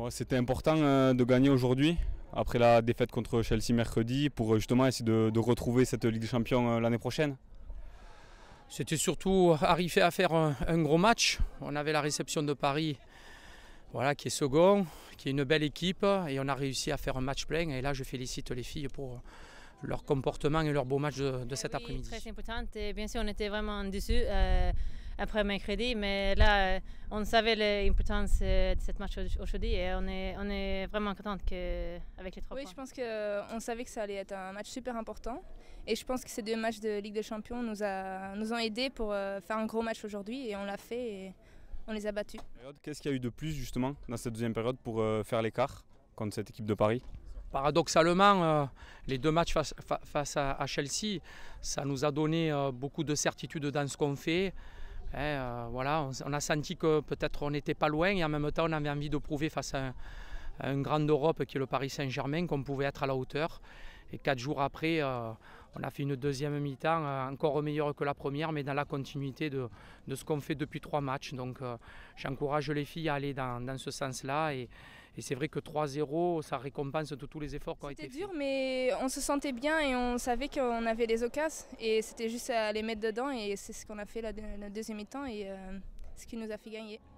Ouais, c'était important de gagner aujourd'hui, après la défaite contre Chelsea mercredi, pour justement essayer de retrouver cette Ligue des Champions l'année prochaine. C'était surtout arriver à faire un gros match. On avait la réception de Paris, voilà, qui est second, qui est une belle équipe, et on a réussi à faire un match plein. Et là, je félicite les filles pour leur comportement et leur beau match de cet après-midi. Très importante. Et bien sûr, on était vraiment déçus après mercredi, mais là, on savait l'importance de ce match aujourd'hui et on est vraiment contente avec les 3 points. Oui, je pense qu'on savait que ça allait être un match super important. Et je pense que ces 2 matchs de Ligue des Champions nous ont aidés pour faire un gros match aujourd'hui. Et on l'a fait et on les a battus. Qu'est-ce qu'il y a eu de plus justement dans cette deuxième période pour faire l'écart contre cette équipe de Paris? Paradoxalement, les 2 matchs face à Chelsea, ça nous a donné beaucoup de certitude dans ce qu'on fait. Voilà, on a senti que peut-être on n'était pas loin et en même temps on avait envie de prouver face à un grand d'Europe qui est le Paris Saint-Germain qu'on pouvait être à la hauteur. Et 4 jours après, on a fait une deuxième mi-temps encore meilleure que la première, mais dans la continuité de ce qu'on fait depuis 3 matchs. Donc j'encourage les filles à aller dans ce sens-là. Et c'est vrai que 3-0, ça récompense tous les efforts qui ont été faits. C'était dur, mais on se sentait bien et on savait qu'on avait les occasions. Et c'était juste à les mettre dedans et c'est ce qu'on a fait la deuxième mi-temps et ce qui nous a fait gagner.